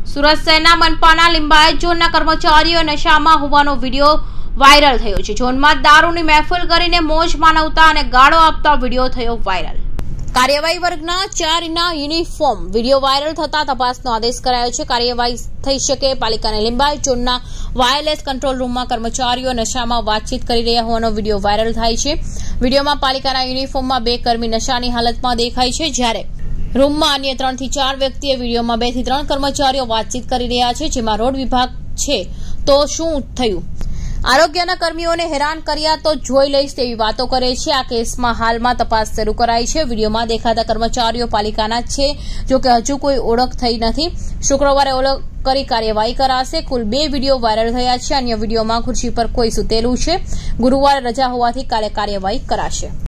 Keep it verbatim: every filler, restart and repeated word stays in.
સુરત શહેરના મનપાના લિંબાયત ઝોનના કર્મચારીઓ નશામાં હોવાનો વિડીયો વાયરલ થયો છે। ઝોનમાં દારૂની મહેફિલ કરીને મોજ માનવતા અને ગાળો આપતા વિડીયો થયો વાયરલ। કાર્યવાહી વર્ગના ચારના યુનિફોર્મ વિડીયો વાયરલ થતા તપાસનો આદેશ કરાયો છે। કાર્યવાહી થઈ શકે પાલિકાના લિંબાયત ઝોનના વાયરલેસ કંટ્રોલ રૂમમાં કર્મચારીઓ નશામાં વાતચીત કરી રહ્યા હોવાનો વિડીયો વાયરલ થાય છે। વિડીયોમાં પાલિકાના યુનિફોર્મમાં બે કર્મી નશાની હાલતમાં દેખાય છે, જ્યારે રૂમમાં અન્ય ત્રણ થી ચાર વ્યક્તિએ વિડીયોમાં બે થી ત્રણ કર્મચારીઓ વાતચીત કરી રહ્યા છે, જેમાં રોડ વિભાગ છે તો શું થયું, આરોગ્યના કર્મીઓને હેરાન કર્યા તો જોઈ લઈશ તેવી વાતો કરે છે। આ કેસમાં હાલમાં તપાસ શરૂ કરાઈ છે। વિડીયોમાં દેખાતા કર્મચારીઓ પાલિકાના છે, જો કે હજુ કોઈ ઓળખ થઈ નથી। શુક્રવારે ઓળખ કરી કાર્યવાહી કરાશે। કુલ બે વિડીયો વાયરલ થયા છે। અન્ય વિડીયોમાં ખુરશી પર કોઈ સૂતેલું છે। ગુરુવારે રજા હોવાથી કાલે કાર્યવાહી કરાશે।